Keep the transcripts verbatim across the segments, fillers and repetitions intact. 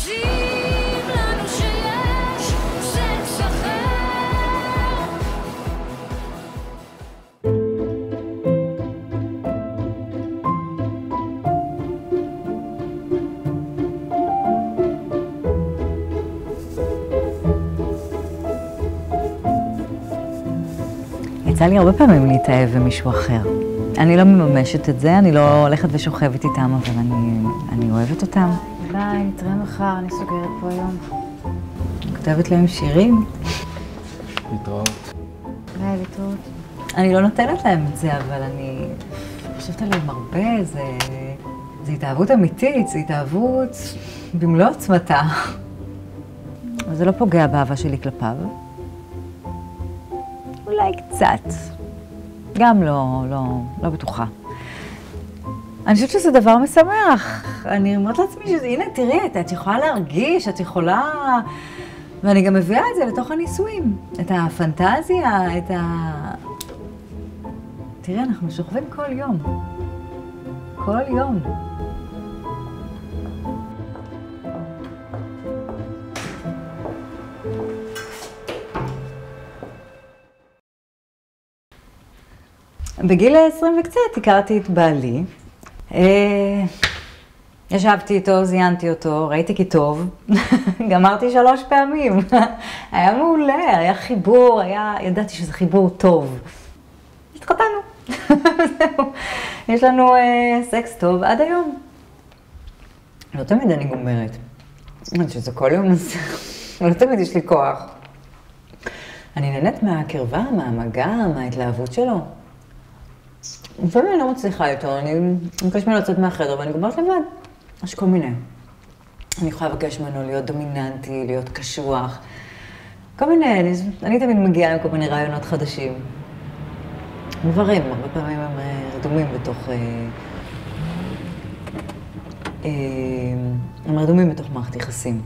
עושים לנו שיש סקס אחר. יצא לי הרבה פעמים להתאהב במישהו אחר. אני לא מממשת את זה, אני לא הולכת ושוכבת איתם, אבל אני, אני אוהבת אותם. ביי, נתראה מחר, אני סוגרת פה היום. כותבת להם שירים. להתראות. ביי, להתראות. אני לא נותנת להם את זה, אבל אני חושבת עליהם הרבה, זה, זה התאהבות אמיתית, זה התאהבות במלוא עוצמתה. אבל זה לא פוגע באהבה שלי כלפיו. אולי קצת. גם לא, לא, לא בטוחה. אני חושבת שזה דבר משמח. אני אומרת לעצמי שזה, הנה, תראי, את, את יכולה להרגיש, את יכולה... ואני גם מביאה את זה לתוך הנישואים. את הפנטזיה, את ה... תראי, אנחנו שוכבים כל יום. כל יום. בגיל עשרים וקצת הכרתי את בעלי. ישבתי איתו, זיינתי אותו, ראיתי כי טוב. גמרתי שלוש פעמים. היה מעולה, היה חיבור, היה... ידעתי שזה חיבור טוב. התחתנו. זהו. יש לנו סקס טוב עד היום. לא תמיד אני גומרת. אני חושבת שזה כל יום, לא תמיד יש לי כוח. אני נהנית מהקרבה, מהמגע, מההתלהבות שלו. לפעמים אני לא מצליחה איתו, אני מבקש ממנו לצאת מהחדר ואני גומרת לבד. יש כל מיני. אני יכולה לבקש ממנו להיות דומיננטי, להיות קשוח. כל מיני, אני, אני תמיד מגיעה עם כל מיני רעיונות חדשים. דברים, הרבה פעמים הם רדומים בתוך... אה, אה, הם רדומים בתוך מערכת יחסים.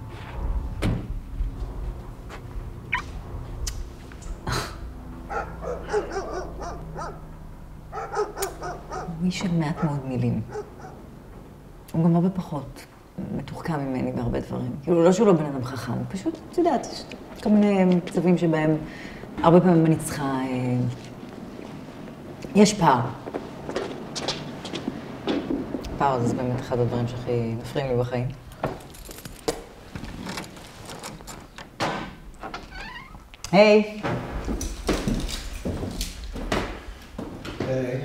מי של מעט מאוד מילים. הוא גם הרבה פחות מתוחכם ממני בהרבה דברים. כאילו, לא שהוא לא בן אדם חכם, פשוט, את יודעת, יש כל מיני מצבים שבהם הרבה פעמים אני צריכה... אה, יש פער. פער זה באמת אחד הדברים שהכי מפריעים לי בחיים. היי! היי.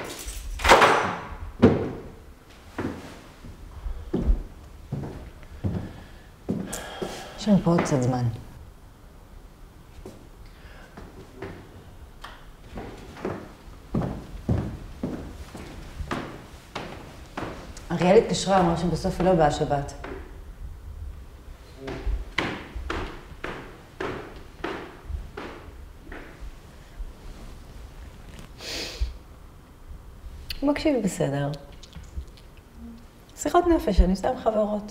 יש לנו פה עוד קצת זמן. אריאל התקשרה, אמרה שבסוף היא לא באה שבת. הוא מקשיב בסדר. שיחות נפש, אני סתם חברות.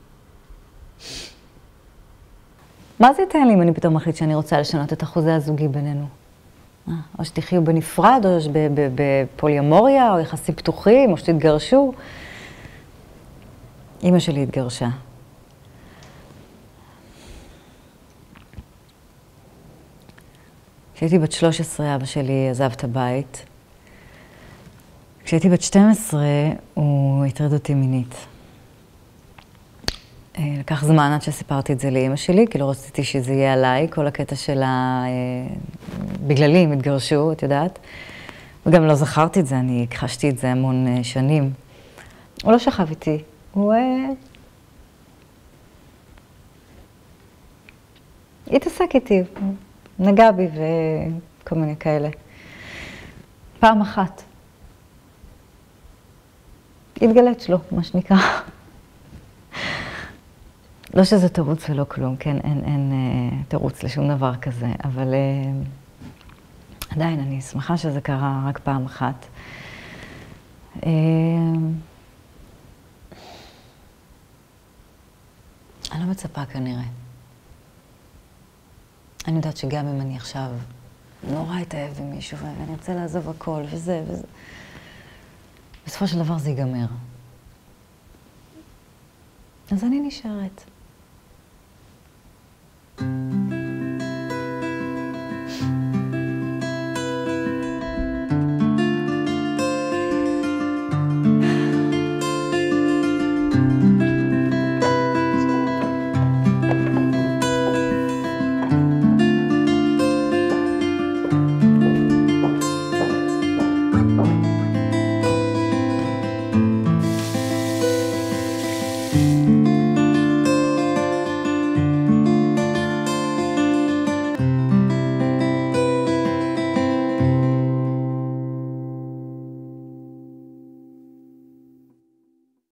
מה זה ייתן לי אם אני פתאום מחליט שאני רוצה לשנות את החוזה הזוגי בינינו? או שתחיו בנפרד, או בפוליומוריה, או יחסים פתוחים, או שתתגרשו. אמא שלי התגרשה. כשהייתי בת שלוש עשרה, אבא שלי עזב את הבית. כשהייתי בת שתים עשרה, הוא הטריד אותי מינית. לקח זמן עד שסיפרתי את זה לאמא שלי, כי לא רציתי שזה יהיה עליי, כל הקטע שלה, בגללי הם התגרשו, את יודעת. וגם לא זכרתי את זה, אני הכחשתי את זה המון שנים. הוא לא שכב איתי, הוא התעסק איתי, נגע בי וכל מיני כאלה. פעם אחת. התגלת שלו, מה שנקרא. לא שזה תירוץ ולא כלום, כן, אין, אין אה, תירוץ לשום דבר כזה, אבל אה, עדיין אני שמחה שזה קרה רק פעם אחת. אה, אני לא מצפה כנראה. אני יודעת שגם אם אני עכשיו נורא אתאהב במישהו ואני רוצה לעזוב הכל וזה וזה, בסופו של דבר זה ייגמר. אז אני נשארת.